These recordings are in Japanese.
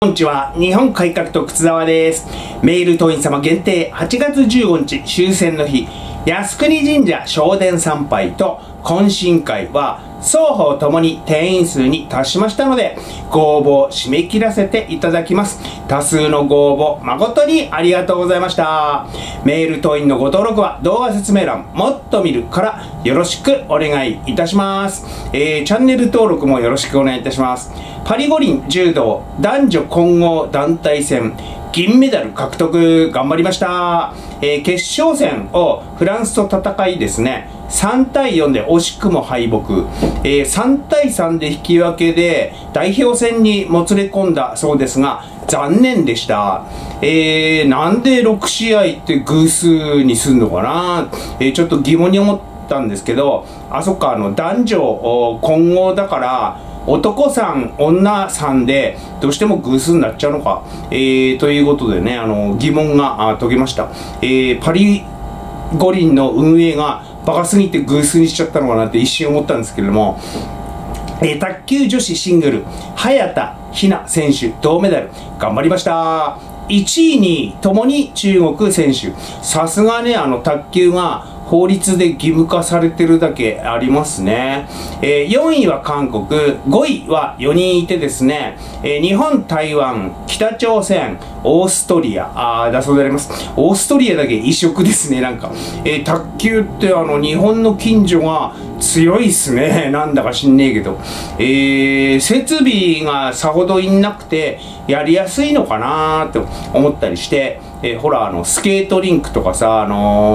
こんにちは。日本改革と靴沢です。メール党員様限定8月15日終戦の日、靖国神社正殿参拝と懇親会は双方ともに定員数に達しましたので、ご応募締め切らせていただきます。多数のご応募誠にありがとうございました。メール党員のご登録は動画説明欄もっと見るからよろしくお願いいたします。チャンネル登録もよろしくお願いいたします。パリ五輪柔道男女混合団体戦銀メダル獲得頑張りました。決勝戦をフランスと戦いですね、3対4で惜しくも敗北、3対3で引き分けで代表戦にもつれ込んだそうですが残念でした。なんで6試合って偶数にすんのかな、ちょっと疑問に思ったんですけど、あ、そっか、男女混合だから男3、女3でどうしても偶数になっちゃうのか、ということでね、疑問が解けました。パリ五輪の運営がバカすぎて偶数にしちゃったのかなって一瞬思ったんですけれども、卓球女子シングル早田ひな選手銅メダル頑張りました。1位にともに中国選手、さすがね、卓球が法律で義務化されてるだけありますね。4位は韓国、5位は4人いてですね、日本、台湾、北朝鮮、オーストリアだそうであります。オーストリアだけ異色ですね、なんか。卓球って日本の近所が強いっすね。なんだか知んねえけど。設備がさほどいなくてやりやすいのかなと思ったりして、ほら、スケートリンクとかさ、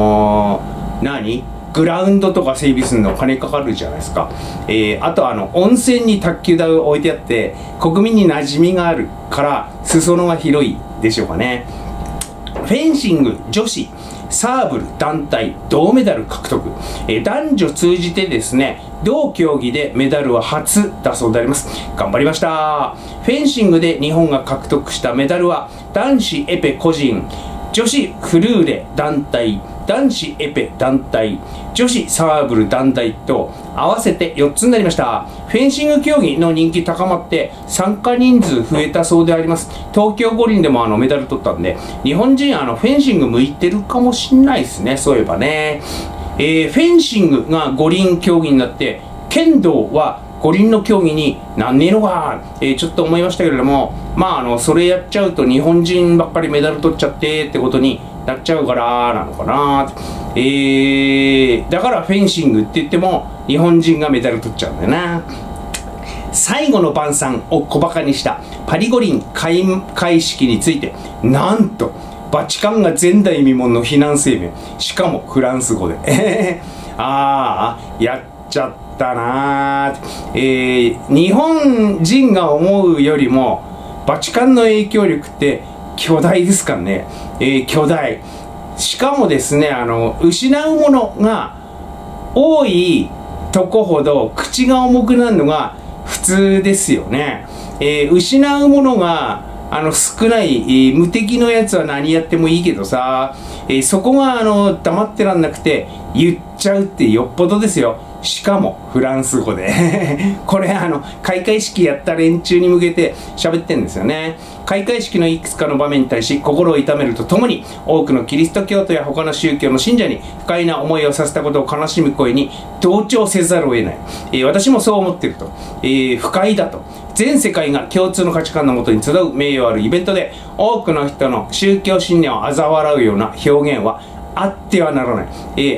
グラウンドとか整備するの金かかるじゃないですか。あと温泉に卓球台を置いてあって国民に馴染みがあるから裾野が広いでしょうかね。フェンシング女子サーブル団体銅メダル獲得、男女通じてですね同競技でメダルは初だそうであります。頑張りました。フェンシングで日本が獲得したメダルは男子エペ個人、女子フルーレ団体、男子エペ団体、女子サーブル団体と合わせて4つになりました。フェンシング競技の人気高まって参加人数増えたそうであります。東京五輪でもメダル取ったんで日本人フェンシング向いてるかもしんないですね。そういえばね、フェンシングが五輪競技になって剣道は五輪の競技になんねえのか、ちょっと思いましたけれども、それやっちゃうと日本人ばっかりメダル取っちゃってってことになっちゃうからなのかな。だからフェンシングって言っても日本人がメダル取っちゃうんだよな。最後の晩餐を小バカにしたパリ五輪開会式について、なんとバチカンが前代未聞の非難声明、しかもフランス語でやっちゃったな。日本人が思うよりもバチカンの影響力って巨大ですからね。巨大。しかもですね、失うものが多いとこほど口が重くなるのが普通ですよね。失うものが少ない無敵のやつは何やってもいいけどさ、そこが黙ってらんなくて言っちゃうってよっぽどですよ。しかもフランス語でこれ開会式やった連中に向けて喋ってんですよね。開会式のいくつかの場面に対し心を痛めるとともに多くのキリスト教徒や他の宗教の信者に不快な思いをさせたことを悲しむ声に同調せざるを得ない、私もそう思っていると、不快だと。全世界が共通の価値観のもとに集う名誉あるイベントで多くの人の宗教信念を嘲笑うような表現はあってはならない、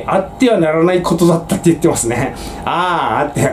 あってはならないことだったって言ってますね。あって、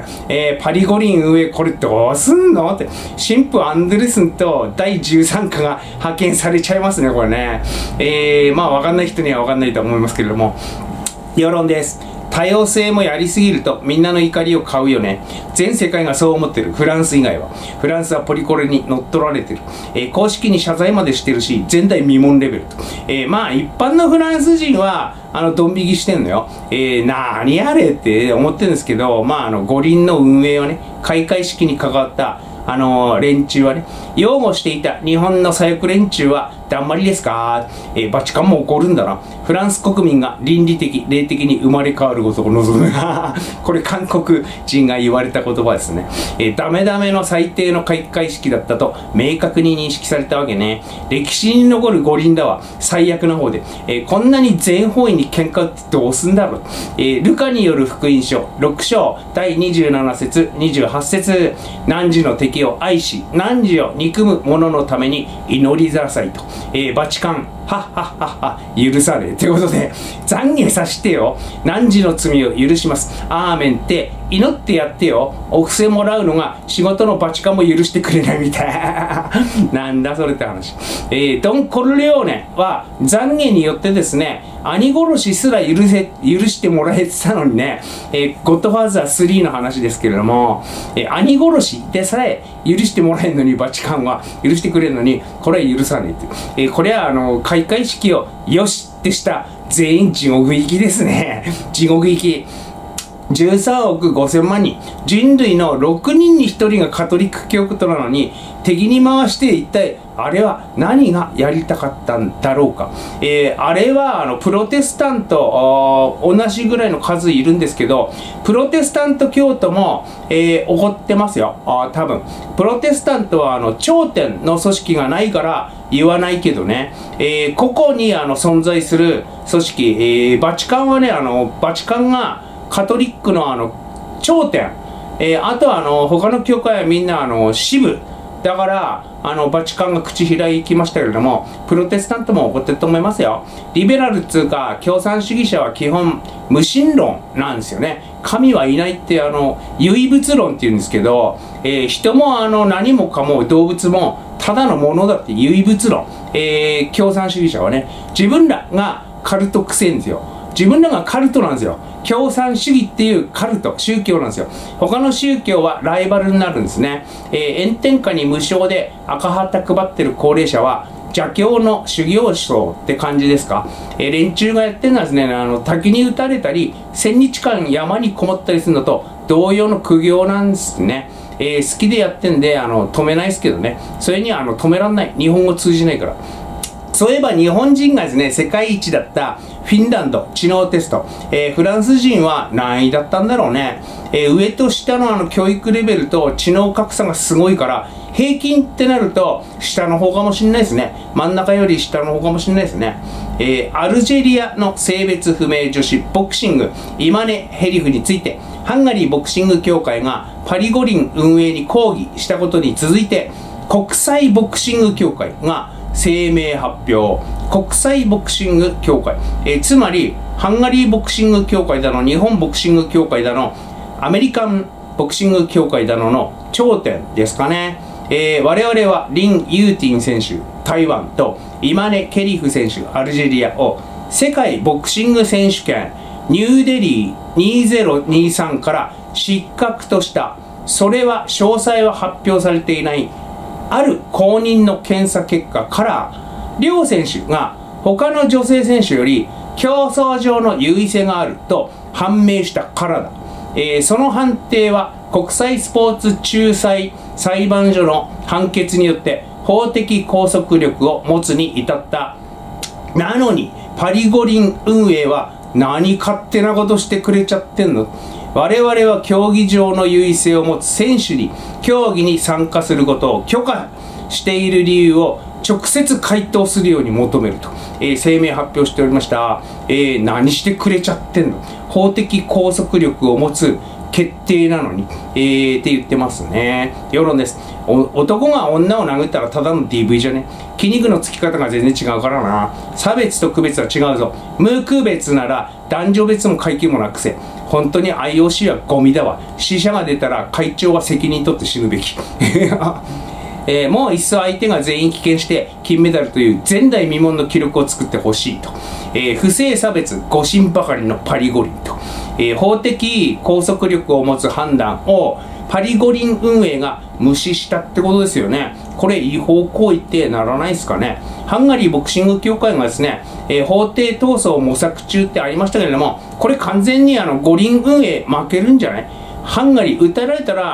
パリ五輪運営これどうすんのって、神父アンデルスンと第13課が派遣されちゃいますね、これね。分かんない人には分かんないと思いますけれども、世論です。多様性もやりすぎるとみんなの怒りを買うよね。全世界がそう思ってる。フランス以外は。フランスはポリコレに乗っ取られてる。公式に謝罪までしてるし、前代未聞レベルと。一般のフランス人はドン引きしてんのよ。何やれって思ってるんですけど、五輪の運営はね、開会式に関わった連中はね、擁護していた日本の左翼連中はだんまりですか。バチカンも怒るんだな。フランス国民が倫理的、霊的に生まれ変わることを望む。これ韓国人が言われた言葉ですね。ダメダメの最低の開会式だったと明確に認識されたわけね。歴史に残る五輪だわ。最悪な方で。こんなに全方位に喧嘩ってどうすんだろう。ルカによる福音書6章第27節28節、汝の敵を愛し汝を憎む者のために祈りなさいと。バチカンはっはっはっは許さねえということで、懺悔させてよ、汝の罪を許しますアーメンって祈ってやってよ。お布施もらうのが仕事のバチカンも許してくれないみたいなんだそれって話。ドン・コルレオーネは懺悔によってですね、兄殺しすら許してもらえてたのにね、ゴッドファーザー3の話ですけれども、兄殺しでさえ許してもらえるのに、バチカンは許してくれるのに、これは許さねえって、これは開会式をよしってした全員地獄行きですね。地獄行き。13億5000万人、人類の6人に1人がカトリック教徒なのに敵に回して、一体あれは何がやりたかったんだろうか。あれはプロテスタント同じぐらいの数いるんですけど、プロテスタント教徒も、怒ってますよ。多分プロテスタントは頂点の組織がないから言わないけどね、個々に存在する組織、バチカンはね、バチカンがカトリックの頂点、あとは他の教会はみんな支部だから、バチカンが口開きましたけれども、プロテスタントも怒ってると思いますよ。リベラルっつうか共産主義者は基本無神論なんですよね。神はいないって唯物論って言うんですけど、人も何もかも動物もただのものだって唯物論、共産主義者はね、自分らがカルトくせえんですよ。自分らがカルトなんですよ。共産主義っていうカルト、宗教なんですよ。他の宗教はライバルになるんですね。炎天下に無償で赤旗配ってる高齢者は邪教の修行僧って感じですか。連中がやってるのはですね、滝に打たれたり1000日間山にこもったりするのと同様の苦行なんですね。好きでやってんで止めないですけどね。それには止めらんない。日本語通じないから。そういえば日本人がですね、世界一だったフィンランド知能テスト、フランス人は何位だったんだろうね。上と下の教育レベルと知能格差がすごいから、平均ってなると下の方かもしれないですね。真ん中より下の方かもしれないですね。アルジェリアの性別不明女子ボクシングイマネ・ヘリフについて、ハンガリーボクシング協会がパリ五輪運営に抗議したことに続いて、国際ボクシング協会が声明発表。国際ボクシング協会、つまりハンガリーボクシング協会だの、日本ボクシング協会だの、アメリカンボクシング協会だのの頂点ですかね。我々はリン・ユーティン選手台湾とイマネ・ケリフ選手アルジェリアを世界ボクシング選手権ニューデリー2023から失格とした。それは詳細は発表されていないある公認の検査結果から、両選手が他の女性選手より競争上の優位性があると判明したからだ。その判定は国際スポーツ仲裁裁判所の判決によって法的拘束力を持つに至った。なのにパリ五輪運営は何勝手なことしてくれちゃってんの。我々は競技場の優位性を持つ選手に競技に参加することを許可している理由を直接回答するように求めると、声明発表しておりました。何してくれちゃってんの。法的拘束力を持つ決定なのに、って言ってますね。世論です。男が女を殴ったらただの DV じゃね。筋肉のつき方が全然違うからな。差別と区別は違うぞ。無区別なら男女別も階級もなくせ。本当に IOC はゴミだわ。死者が出たら会長は責任取って死ぬべき。もう一層相手が全員棄権して金メダルという前代未聞の記録を作ってほしいと。不正差別誤審ばかりのパリ五輪と。法的拘束力を持つ判断をパリ五輪運営が無視したってことですよね。これ違法行為ってならないですかね。ハンガリーボクシング協会がですね、法廷闘争を模索中ってありましたけれども、これ完全に五輪運営負けるんじゃない。ハンガリー打たれたら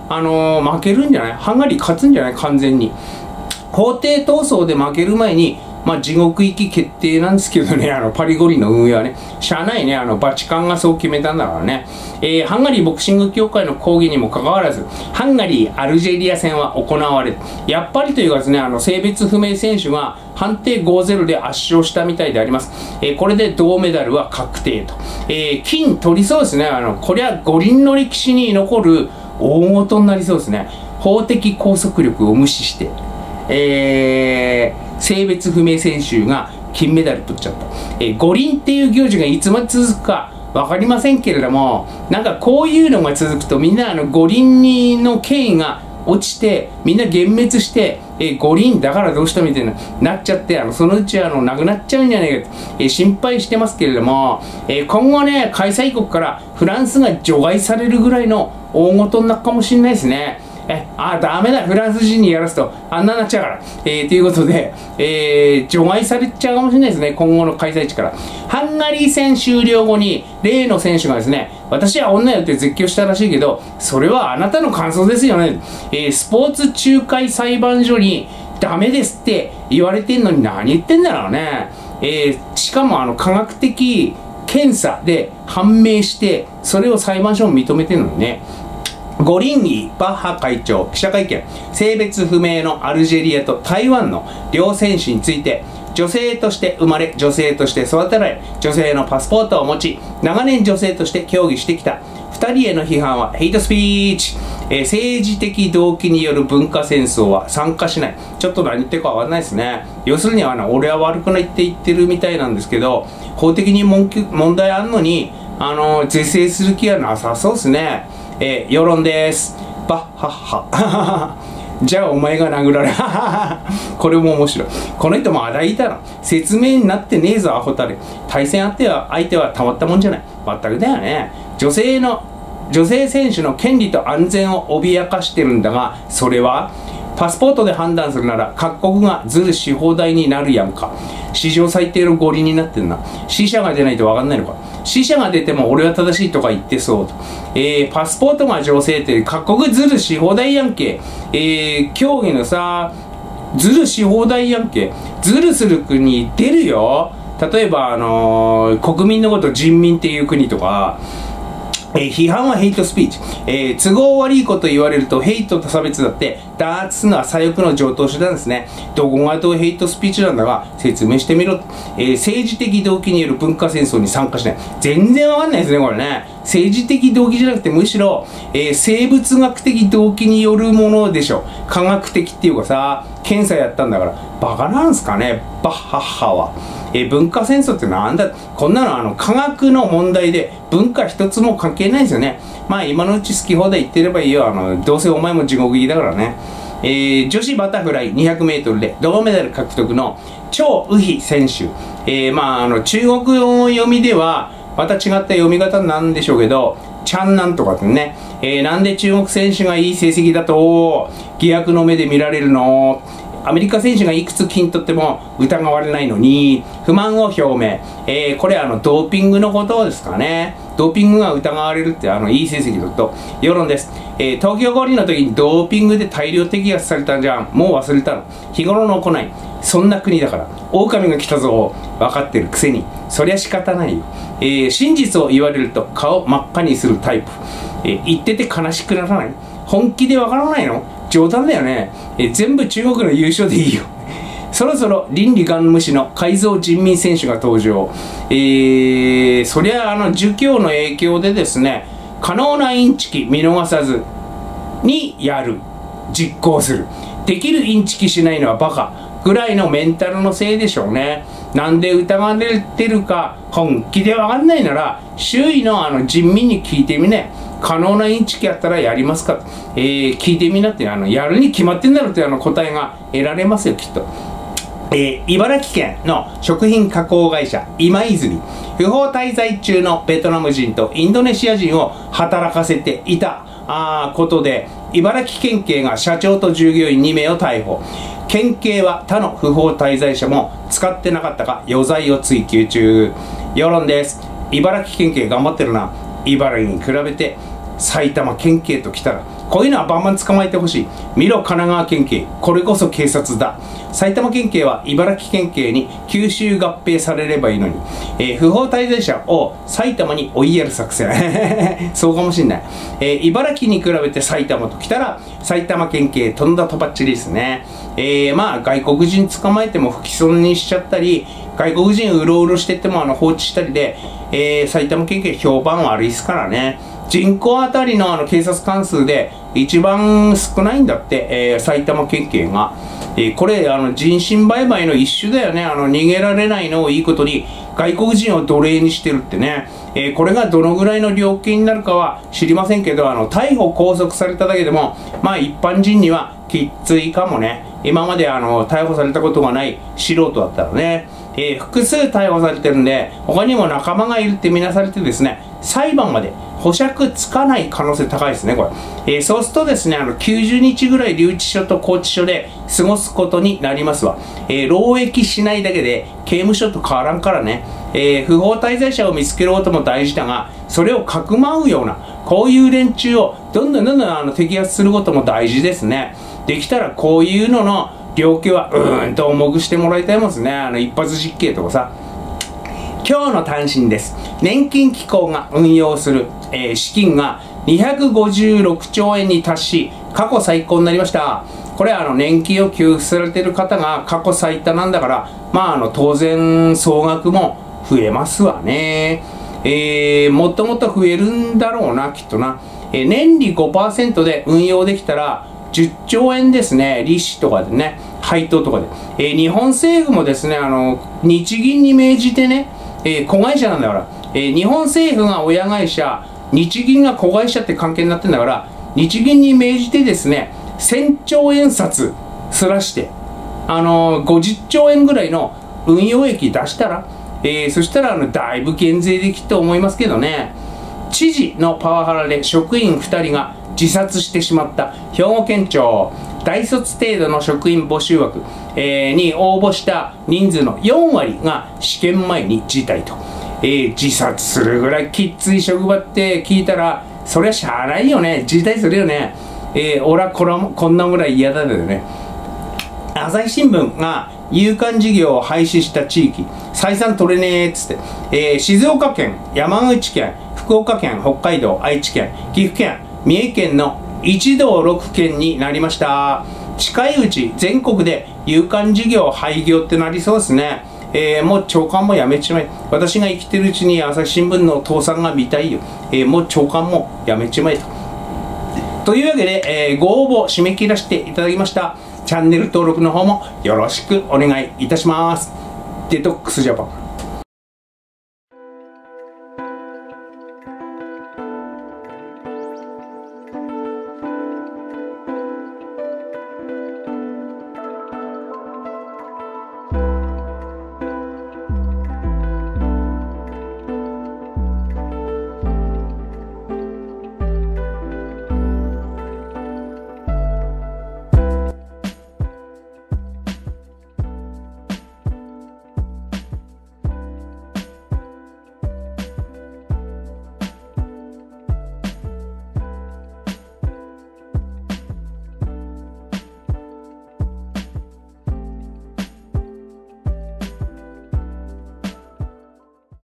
負けるんじゃない？ハンガリー勝つんじゃない？完全に。法廷闘争で負ける前に、地獄行き決定なんですけどね、パリ五輪の運営はね、しゃあないね、バチカンがそう決めたんだからね。ハンガリーボクシング協会の抗議にもかかわらず、ハンガリー、アルジェリア戦は行われる。やっぱりというかですね、性別不明選手が判定 5-0 で圧勝したみたいであります。これで銅メダルは確定と。金取りそうですね。これは五輪の歴史に残る大事になりそうですね。法的拘束力を無視して。性別不明選手が金メダル取っちゃった。五輪っていう行事がいつまで続くか分かりませんけれども、なんかこういうのが続くとみんな五輪の権威が落ちてみんな幻滅して、五輪だからどうしたみたいななっちゃって、そのうちなくなっちゃうんじゃないかと、心配してますけれども、今後ね、開催国からフランスが除外されるぐらいの大事になるかもしれないですね。ダメだ、フランス人にやらすとあんなになっちゃうから。ということで、除外されちゃうかもしれないですね、今後の開催地から。ハンガリー戦終了後に、例の選手がですね、私は女よって絶叫したらしいけど、それはあなたの感想ですよね。スポーツ仲介裁判所に、ダメですって言われてんのに何言ってんだろうね。しかも科学的検査で判明して、それを裁判所も認めてるのにね。五輪儀バッハ会長記者会見、性別不明のアルジェリアと台湾の両選手について、女性として生まれ女性として育てられ、女性のパスポートを持ち長年女性として競技してきた2人への批判はヘイトスピーチ、政治的動機による文化戦争は参加しない。ちょっと何言ってるか分かんないですね。要するに俺は悪くないって言ってるみたいなんですけど、法的に問題あんのに是正する気はなさそうですね。世論です。バッハッハ。じゃあお前が殴られ。これも面白い。この人もあだいたら説明になってねえぞアホたれ。対戦相手はたまったもんじゃない。全くだよね。女性選手の権利と安全を脅かしてるんだが、それはパスポートで判断するなら各国がずるし放題になるやんか。史上最低の五輪になってんな。死者が出ないと分かんないのか。死者が出ても俺は正しいとか言ってそうと。パスポートが女性って各国ずるし放題やんけ。競技のさ、ずるし放題やんけ。ずるする国出るよ。例えば国民のこと人民っていう国とか。批判はヘイトスピーチ。都合悪いこと言われるとヘイトと差別だって弾圧するのは左翼の常套手段ですね。どこがどうヘイトスピーチなんだが説明してみろ。政治的動機による文化戦争に参加しない。全然わかんないですねこれね。政治的動機じゃなくてむしろ、生物学的動機によるものでしょ。科学的っていうかさ、検査やったんだからバカなんすかねバッハッハは。文化戦争ってなんだ。こんなの科学の問題で文化一つも関係ないですよね。今のうち好き放題言ってればいいよ。どうせお前も地獄行きだからね。女子バタフライ 200m で銅メダル獲得の張雨霏選手。中国語読みではまた違った読み方なんでしょうけど、チャンなんとかってね。なんで中国選手がいい成績だと疑惑の目で見られるの？アメリカ選手がいくつ金取っても疑われないのに不満を表明。これドーピングのことですかね。ドーピングが疑われるっていい成績だと。世論です。東京五輪の時にドーピングで大量摘発されたんじゃん。もう忘れたの。日頃の行い。そんな国だから。狼が来たぞ。分かってるくせに。そりゃ仕方ないよ。真実を言われると顔真っ赤にするタイプ。言ってて悲しくならない。本気で分からないの？冗談だよね。全部中国の優勝でいいよ。そろそろ倫理観無視の改造人民選手が登場。そりゃ儒教の影響でですね、可能なインチキ見逃さずにやる、実行する。できるインチキしないのはバカぐらいのメンタルのせいでしょうね。なんで疑われてるか本気で分かんないなら周囲の人民に聞いてみね。可能なインチキやったらやりますか、聞いてみなって、やるに決まってんだろうって答えが得られますよきっと。茨城県の食品加工会社今泉、不法滞在中のベトナム人とインドネシア人を働かせていたことで茨城県警が社長と従業員2名を逮捕。県警は他の不法滞在者も使ってなかったか余罪を追及中。世論です。茨城県警頑張ってるな。茨城に比べて埼玉県警ときたらこういうのはバンバン捕まえてほしい。見ろ、神奈川県警。これこそ警察だ。埼玉県警は茨城県警に吸収合併されればいいのに、不法滞在者を埼玉に追いやる作戦。そうかもしんない。茨城に比べて埼玉ときたら、埼玉県警とんだとばっちりですね。まあ、外国人捕まえても不起訴にしちゃったり、外国人うろうろしてっても放置したりで、埼玉県警評判悪いですからね。人口あたりの警察官数で一番少ないんだって、埼玉県警が。これ人身売買の一種だよね。逃げられないのをいいことに外国人を奴隷にしてるってね。これがどのぐらいの量刑になるかは知りませんけど、逮捕拘束されただけでもまあ一般人にはきついかもね。今まで逮捕されたことがない素人だったらね。複数逮捕されてるんで、他にも仲間がいるって見なされてですね、裁判まで保釈つかない可能性高いですね、これ。そうするとですね、90日ぐらい留置所と拘置所で過ごすことになりますわ。労役しないだけで刑務所と変わらんからね。不法滞在者を見つけることも大事だが、それをかくまうような、こういう連中をどんどん摘発することも大事ですね。できたらこういうのの量刑はと重くしてもらいたいもんですね。一発実刑とかさ。今日の単身です。年金機構が運用する、資金が256兆円に達し、過去最高になりました。これ年金を給付されている方が過去最多なんだから、まあ当然総額も増えますわね。もっともっと増えるんだろうな、きっとな。年利 5% で運用できたら、10兆円ですね。利子とかでね、配当とかで。日本政府もですね、日銀に命じてね、子会社なんだから、日本政府が親会社、日銀が子会社って関係になってんだから、日銀に命じてですね、1000兆円札すらして、50兆円ぐらいの運用益出したら、そしたらだいぶ減税できると思いますけどね。知事のパワハラで職員2人が自殺してしまった兵庫県庁。大卒程度の職員募集枠、に応募した人数の4割が試験前に辞退と。自殺するぐらいきつい職場って聞いたら、そりゃしゃあないよね。辞退するよね。俺はこんなぐらい嫌だよね。朝日新聞が夕刊事業を廃止した地域、採算取れねえっつって、静岡県、山口県、福岡県、北海道、愛知県、岐阜県、三重県の1道6県になりました。近いうち全国で夕刊事業廃業ってなりそうですね。もう朝刊もやめちまえ。私が生きてるうちに朝日新聞の倒産が見たいよ。もう朝刊もやめちまえと。というわけで、ご応募締め切らせていただきました。チャンネル登録の方もよろしくお願いいたします。デトックスジャパン。